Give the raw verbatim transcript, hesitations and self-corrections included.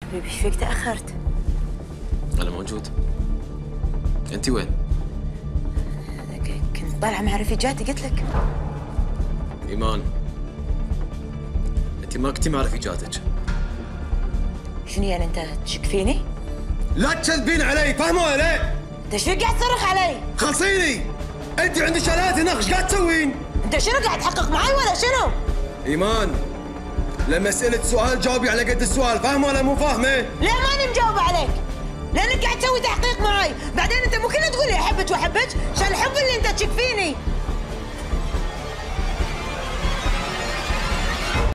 حبيبي ايش فيك تاخرت؟ انا موجود. انت وين؟ كنت طالعه مع رفيجاتي قلت لك. ايمان، انت ما كنتي مع رفيجاتك. شنو يعني انت تشك فيني؟ لا تكذبين علي، فاهمه ولا لا؟ انت ايش فيك قاعد تصرخ علي؟ خلصيني! انت عندك شغلات هنا، ايش قاعد تسوين؟ انت شنو قاعد تحقق معي ولا شنو؟ ايمان، لما اسالك سؤال جاوبي على قد السؤال، فاهمه ولا مو فاهمه؟ لا ماني مجاوبه عليك، لانك قاعد تسوي تحقيق معي، بعدين انت مو كله تقول لي احبك واحبك، عشان الحب اللي انت تشك فيني.